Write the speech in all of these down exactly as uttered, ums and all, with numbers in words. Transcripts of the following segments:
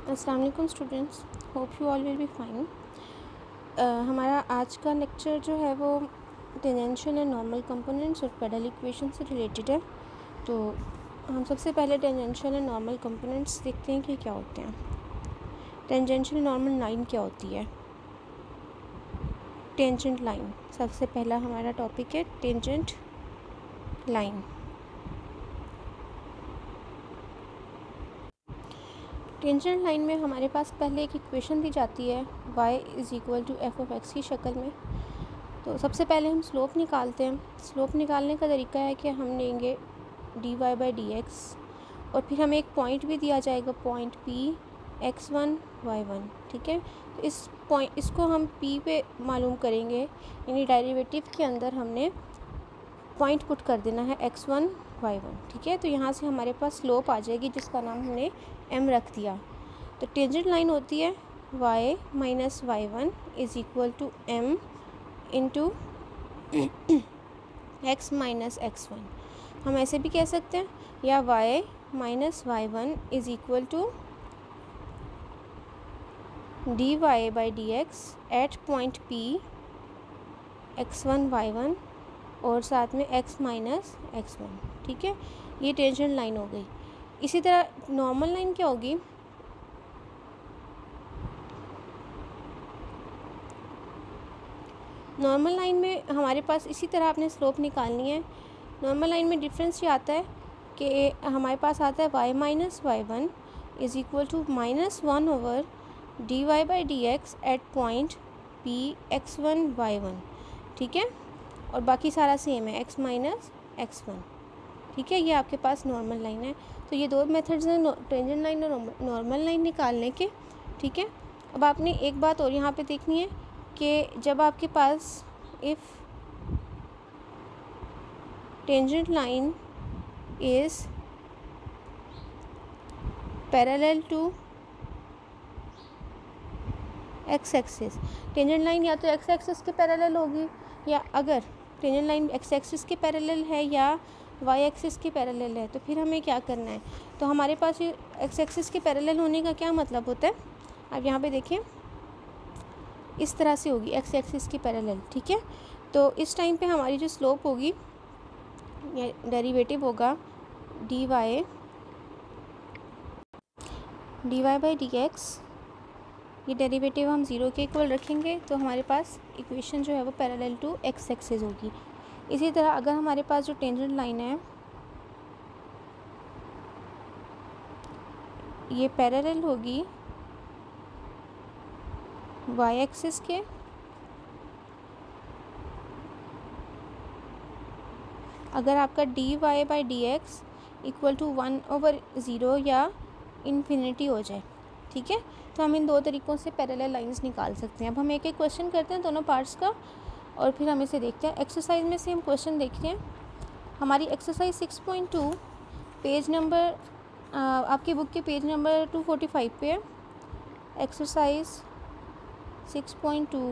अस्सलाम वालेकुम students, hope you all will be fine. हमारा आज का लेक्चर जो है वो टेंजेंशियल एंड नॉर्मल कंपोनेंट्स और पेडल इक्वेशन से रिलेटेड है। तो हम सबसे पहले टेंजेंशियल एंड नॉर्मल कंपोनेंट्स देखते हैं कि क्या होते हैं। टेंजेंशियल नॉर्मल लाइन क्या होती है? टेंजेंट लाइन सबसे पहला हमारा टॉपिक है, टेंजेंट लाइन। टेंजेंट लाइन में हमारे पास पहले एक इक्वेशन दी जाती है y is equal to F of X की शक्ल में। तो सबसे पहले हम स्लोप निकालते हैं। स्लोप निकालने का तरीका है कि हम लेंगे D Y by D X और फिर हमें एक पॉइंट भी दिया जाएगा, point P X one Y one. ठीक है, तो इस पॉइंट इसको हम p पे मालूम करेंगे, यानी डेरिवेटिव के अंदर हमने पॉइंट पुट कर देना है एक्स वन वाई वन। ठीक है, तो यहाँ से हमारे पास स्लोप आ जाएगी जिसका नाम हमने m रख दिया। तो टेंजेंट लाइन होती है y minus Y one is equal to M into x minus x one. हम ऐसे भी कह सकते हैं, या y minus Y one is equal to D Y by D x at point p X one Y one और साथ में x माइनस एक्स वन। ठीक है, ये टेंजेंट लाइन हो गई। इसी तरह नॉर्मल लाइन क्या होगी? नॉर्मल लाइन में हमारे पास इसी तरह आपने स्लोप निकालनी है। नॉर्मल लाइन में डिफरेंस ये आता है कि हमारे पास आता है y minus Y one is equal to minus one over D Y by D x at point P X one Y one. ठीक है, और बाकी सारा सेम है, x माइनस एक्स वन। ठीक है, ये आपके पास नॉर्मल लाइन है। तो ये दो मेथड्स हैं, टेंजेंट लाइन और नॉर्मल लाइन निकालने के। ठीक है, अब आपने एक बात और यहाँ पे देखनी है कि जब आपके पास if tangent line is parallel to X axis, tangent line या तो एक्स एक्सिस के पैरेलल होगी, या अगर टेंजेंट लाइन एक्स एक्सिस के पैरेलल है या वाई एक्सिस के पैरेलल है, तो फिर हमें क्या करना है? तो हमारे पास ये एक्स एक्सिस के पैरेलल होने का क्या मतलब होता है? आप यहाँ पे देखें, इस तरह से होगी एक्स एक्सिस के पैरेलल। ठीक है, तो इस टाइम पे हमारी जो स्लोप होगी या डेरिवेटिव होगा D Y D Y by D X. ये डेरिवेटिव हम ज़ीरो के इक्वल रखेंगे तो हमारे पास इक्वेशन जो है वो पैरेलल टू एक्स एक्सिस होगी। इसी तरह अगर हमारे पास जो टेंजेंट लाइन है ये पैरेलल होगी वाई एक्सिस के, अगर आपका D Y by D X equal to one over zero या इन्फिनिटी हो जाए। ठीक है, तो हम इन दो तरीक़ों से पैरेलल लाइंस निकाल सकते हैं। अब हम एक एक क्वेश्चन करते हैं दोनों पार्ट्स का और फिर हम इसे देखते हैं। एक्सरसाइज में से हम क्वेश्चन देखते हैं। हमारी exercise six point two page number आपकी बुक के page number two forty five पे है। Exercise six point two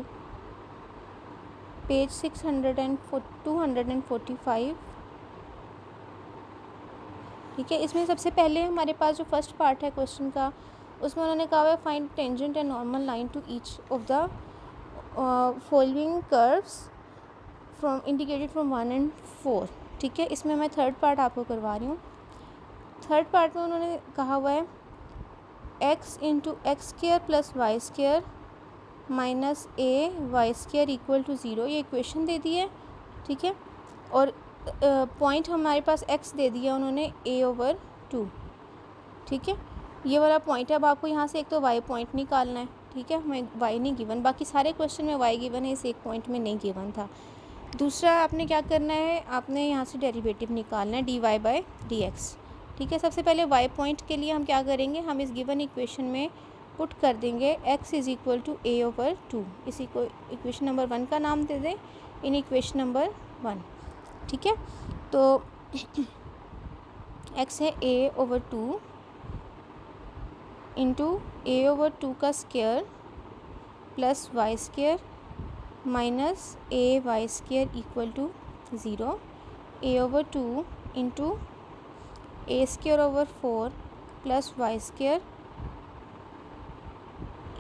page six hundred and two hundred and forty five. ठीक है, इसमें सबसे पहले हमारे पास जो फर्स्ट पार्ट है क्वेश्चन का, उसमें उन्होंने कहा है find tangent and normal line to each of the following curves from indicated from one and four. ठीक है, इसमें मैं थर्ड पार्ट आपको करवा रही हूँ। थर्ड पार्ट में उन्होंने कहा हुआ है X into X square plus Y square minus A Y square equal to zero. ये इक्वेशन दे दी है। ठीक है, और पॉइंट uh, हमारे पास x दे दिया उन्होंने a ओवर टू। ठीक है, ये वाला पॉइंट है। अब आपको यहाँ से एक तो y पॉइंट निकालना है। ठीक है, हमें y नहीं गिवन, बाकी सारे क्वेश्चन में y गिवन है, इस एक पॉइंट में नहीं गिवन था। दूसरा आपने क्या करना है, आपने यहाँ से डेरिवेटिव निकालना है D Y by D X. ठीक है, सबसे पहले y पॉइंट के लिए हम क्या करेंगे, हम इस गिवन इक्वेशन में पुट कर देंगे x is equal to A over two. इसी को इक्वेशन नंबर वन का नाम दे दें, इन इक्वेशन नंबर वन। ठीक है, तो x है a over two into A over two का square plus Y square minus A Y square equal to zero. A over two into A square over four plus Y square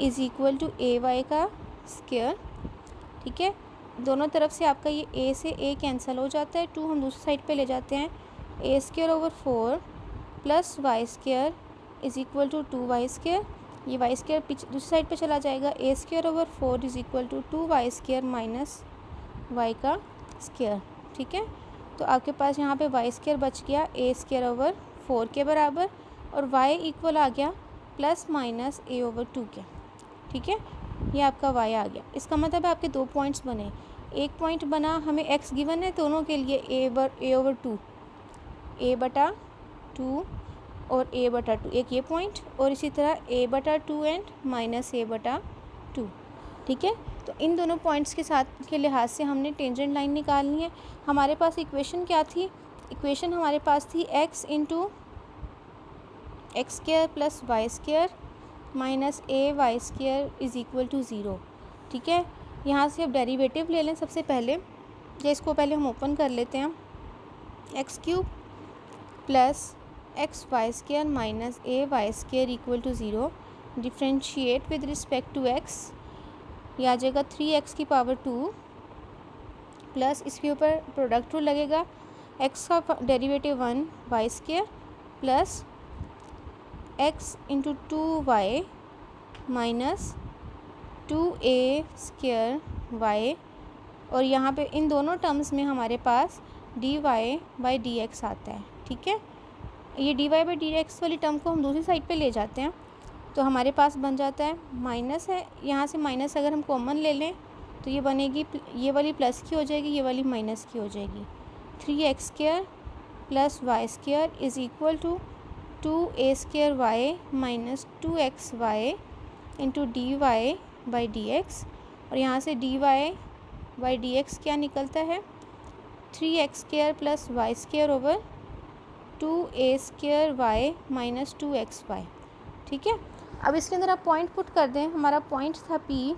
is equal to A Y का square. ठीक है, दोनों तरफ से आपका ये ए से ए कैंसिल हो जाता है, टू हम दूसरी साइड पे ले जाते हैं, A square over four plus Y square is equal to two Y square. ये वाई स्क्वायर पीछे दूसरी साइड पे चला जाएगा, A square over four is equal to two Y square minus Y का स्क्वायर। ठीक है, तो आपके पास यहाँ पे वाई स्क्वायर बच गया ए स्क्वायर ओवर फोर के बराबर, और वाई इक्वल आ गया प्लस माइनस ए ओवर टू के। ठीक है, ये आपका वाई आ गया। इसका मतलब है आपके दो पॉइंट्स बने, एक पॉइंट बना हमें एक्स गिवन है दोनों के लिए, ए बर ए ओवर टू, ए बटा टू और ए बटा टू, एक ये पॉइंट, और इसी तरह ए बटा टू एंड माइनस ए बटा टू। ठीक है, तो इन दोनों पॉइंट्स के साथ के लिहाज से हमने टेंजेंट लाइन निकालनी है। हमारे पास इक्वेशन क्या थी, इक्वेशन हमारे पास थी X into X square plus Y square minus A Y square is equal to zero. ठीक है, यहाँ से अब डेरिवेटिव ले लें सबसे पहले, या इसको पहले हम ओपन कर लेते हैं, X cube plus X Y square minus A Y square equal to zero, differentiate with respect to X, यह आ जाएगा थ्री एक्स की पावर टू प्लस इसके ऊपर प्रोडक्ट रूल लगेगा, एक्स का derivative one Y square plus X into two Y minus two ए square Y, और यहाँ पे इन दोनों टर्म्स में हमारे पास D Y by D X आता है। ठीक है, ये D Y by D X वाली टर्म को हम दूसरी साइड पे ले जाते हैं, तो हमारे पास बन जाता है माइनस है, यहाँ से माइनस अगर हम कॉमन ले लें तो ये बनेगी, ये वाली प्लस की हो जाएगी, ये वाली माइनस की हो जाएगी, three X square plus Y square is equal to two A square Y minus two X Y into D Y by D X, और यहाँ से D Y by D X क्या निकलता है, three X square plus Y square over two ए square Y minus two X Y. ठीक है, अब इसके अंदर आप पॉइंट पुट कर दें, हमारा पॉइंट था P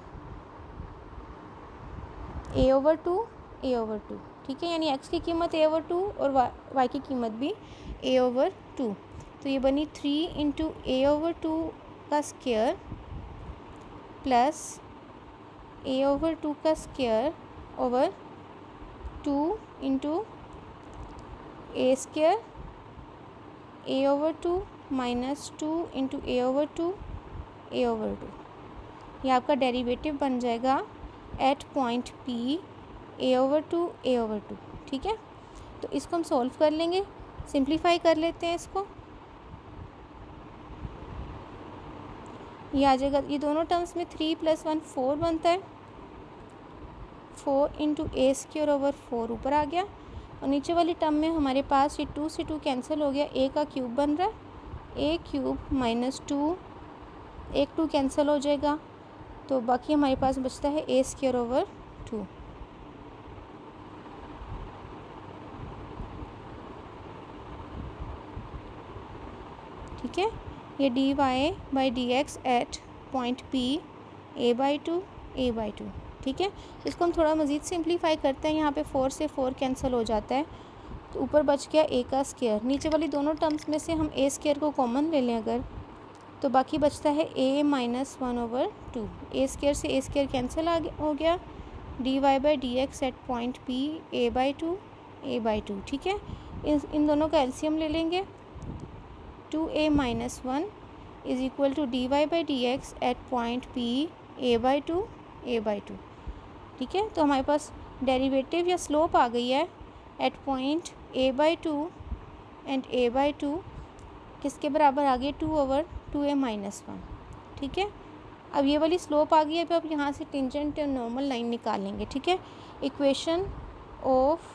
A over two A over two. ठीक है, यानी एक्स की कीमत ए ओवर टू और वाई की कीमत भी ए ओवर टू, तो ये बनी three into A over two का square plus A over two का square over two into A square A over two minus two into A over two A over two, ये आपका derivative बन जाएगा at point P A over two A over two. ठीक है, तो इसको हम सॉल्व कर लेंगे, सिंप्लीफाई कर लेते हैं इसको, ये आ जाएगा, ये दोनों टर्म्स में थ्री प्लस वन फोर बनता है, four into A square over four ऊपर आ गया, और नीचे वाली टर्म में हमारे पास ये टू से टू कैंसिल हो गया, ए का क्यूब बन रहा है, ए क्यूब माइनस टू, एक टू कैंसिल हो जाएगा, तो बाकी हमारे पास बचता है ए स्क्वायर ओवर टू। ठीक है, ये D Y by D x at point P A by two A by two. ठीक है, इसको हम थोड़ा मज़ीद सिंप्लीफाई करते हैं, यहाँ पे फोर से फोर कैंसिल हो जाता है, तो ऊपर बच गया ए का स्क्वायर, नीचे वाली दोनों टर्म्स में से हम ए स्क्वायर को कॉमन ले लें अगर, तो बाकी बचता है a minus one over two, A square से ए स्क्वायर कैंसिल आ हो गया, d Y by D x at point P A by two A by two. ठीक है, इन इन दोनों का एलसीएम ले लेंगे, two a minus one is equal to D Y by D x at point P A by two A by two. ठीक है, तो हमारे पास डेरिवेटिव या स्लोप आ गई है at point a by two and a by two किसके बराबर आ गई, two over two a minus one. ठीक है, अब ये वाली स्लोप आ गई है, अब यहाँ से टेंजेंट और नॉर्मल लाइन निकालेंगे। ठीक है, equation of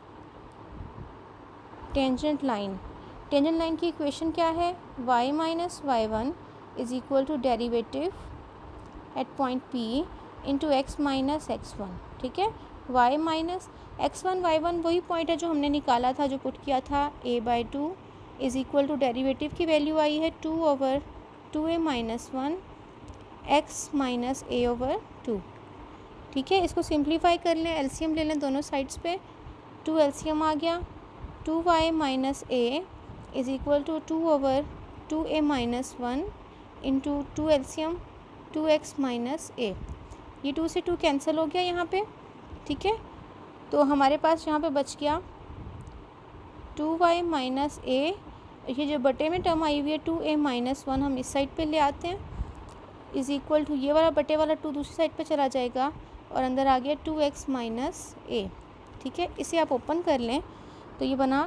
tangent line, tangent line की इक्वेशन क्या है, y minus Y one is equal to derivative at point P into x minus x one. ठीक है, y minus x one Y one वही point है जो हमने निकाला था, जो पुट किया था a by two is equal to derivative की वैल्यू आई है two over two a minus one x minus A over two. ठीक है, इसको सिंप्लीफाई कर लें, एलसीएम ले लें दोनों साइड्स पे, टू एलसीएम आ गया, two Y minus a is equal to two over two a minus one into two LCM two x minus a. ये टू से टू कैंसिल हो गया यहाँ पे, ठीक है। तो हमारे पास यहाँ पे बच गया टू वाई माइनस ए। ये जो बटे में टर्म आई हुई है टू ए माइनस वन, हम इस साइड पे ले आते हैं, इज़ इक्वल टू ये वाला बटे वाला टू दूसरी साइड पे चला जाएगा और अंदर आ गया टू एक्स माइनस ए, ठीक है। इसे आप ओपन कर लें तो ये बना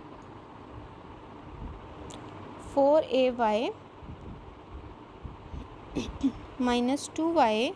four a y minus two Y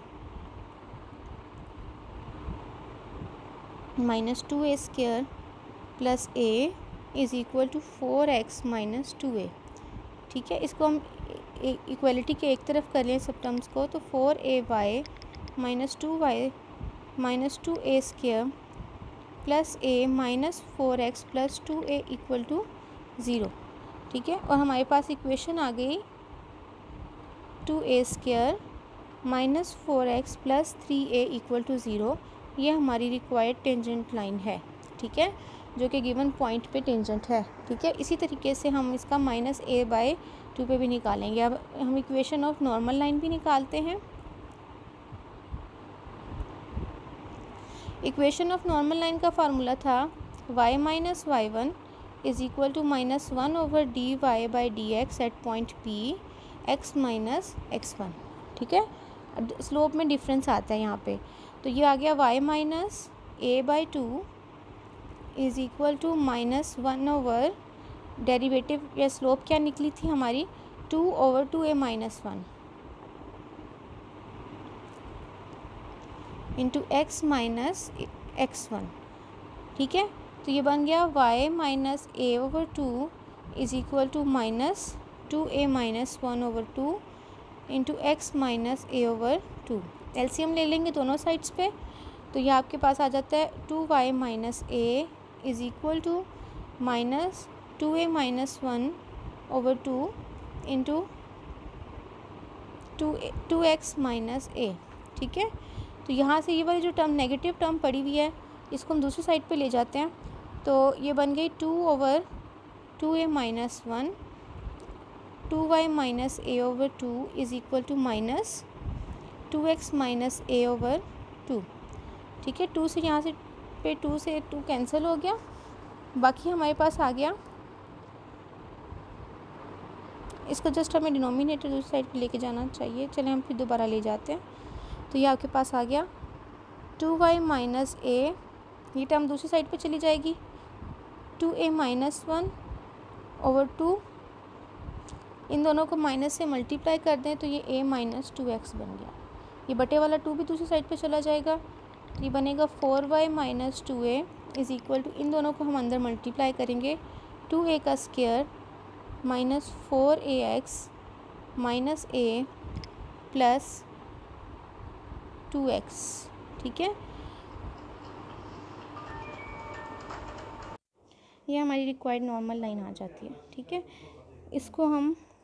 minus two A square plus a is equal to four x minus two a, ठीक है। इसको हम इक्वलिटी के एक तरफ कर लें सब टर्म्स को, तो four a y minus two Y minus two A square plus a minus four x plus two a equal to zero, ठीक है। और हमारे पास इक्वेशन आ गई two A square minus four x plus three a equal to zero. ये हमारी required tangent line है, ठीक है, जो कि गिवन पॉइंट पे टेंजेंट है, ठीक है। इसी तरीके से हम इसका माइनस ए बाय टू पे भी निकालेंगे। अब हम इक्वेशन ऑफ नॉर्मल लाइन भी निकालते हैं। इक्वेशन ऑफ नॉर्मल लाइन का फार्मूला था y minus Y one is equal to minus one over D Y by D x at point P x minus x one, ठीक है। Slope में difference आता है यहाँ पे, तो ये आ गया y minus a by two is equal to minus one over derivative या स्लोप क्या निकली थी हमारी two over two a minus one into x minus x one, ठीक है। तो ये बन गया y minus A over two is equal to minus two a minus one over two into x minus A over two. LCM ले लेंगे दोनों sides पे, तो ये आपके पास आ जाता है two Y minus a is equal to minus two a minus one over two into two two x minus a, ठीक है। तो यहाँ से ये वाली जो टर्म नेगेटिव टर्म पड़ी हुई है इसको हम दूसरी साइड पे ले जाते हैं, तो ये बन गई two over two a minus one two Y minus A over two is equal to minus two x minus A over two, ठीक है। टू से यहाँ से पे टू से टू कैंसिल हो गया, बाकी हमारे पास आ गया, इसको जस्ट हमें डिनोमिनेटर दूसरी साइड पे लेके जाना चाहिए। चलें हम फिर दोबारा ले जाते हैं, तो ये आपके पास आ गया टू वाई माइनस ए, ये टर्म दूसरी साइड पे चली जाएगी, two a minus one over two, इन दोनों को माइनस से मल्टीप्लाई कर दें तो ये ए माइनस टू एक्स बन गया। ये बटे वाला टू भी दूसरी साइड पे चला जाएगा, तो ये बनेगा four y minus two a is equal to, इन दोनों को हम अंदर मल्टीप्लाई करेंगे, टू ए का square minus four a x minus a plus two x, ठीक है। ये हमारी रिक्वायर्ड नॉर्मल लाइन आ जाती है, ठीक है। इसको हम